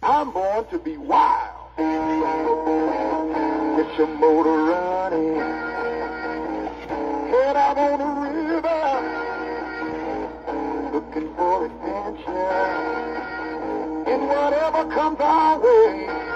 I'm born to be wild. Get your motor running. Head out on the river, looking for adventure. And whatever comes our way,